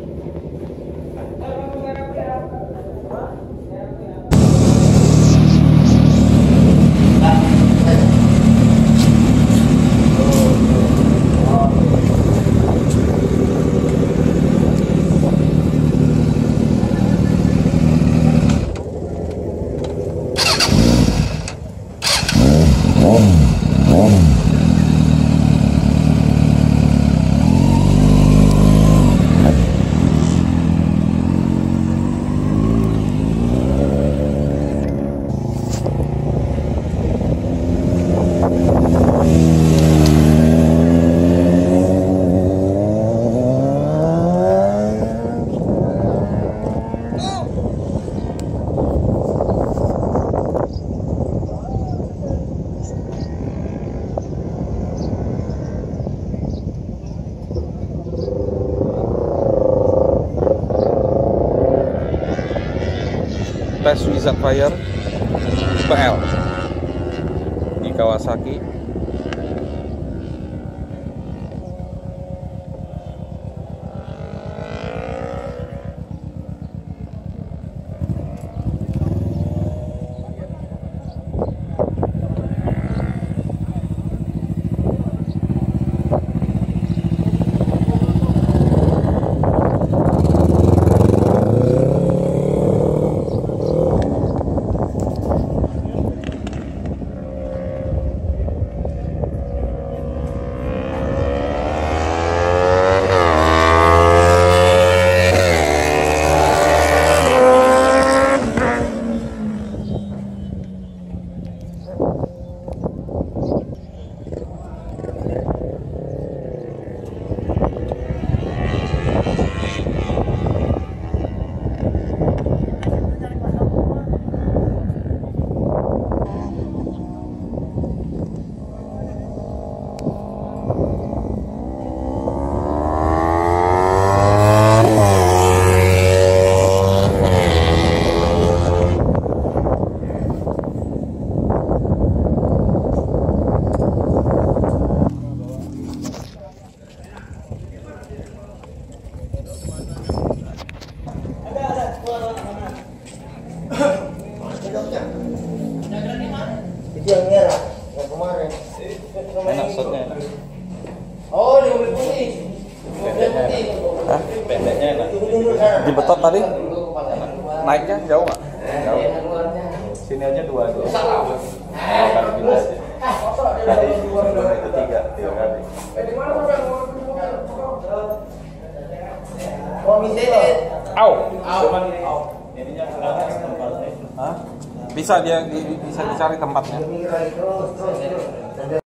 Tes Wizard Fire PL di Kawasaki. Itu yang merah, yang kemarin. Enak shotnya enak. Oh, di mobil putih. Mobil putih. Hah? Pendeknya enak. Di betot tadi naiknya jauh nggak? Jauh. Sini aja 2 aja. Makan gini aja. Tadi sebelum itu 3 kali. Oh, misalnya. Au. Cuman ininya tempatnya. Hah? Bisa dia bisa dicari tempatnya. Terus.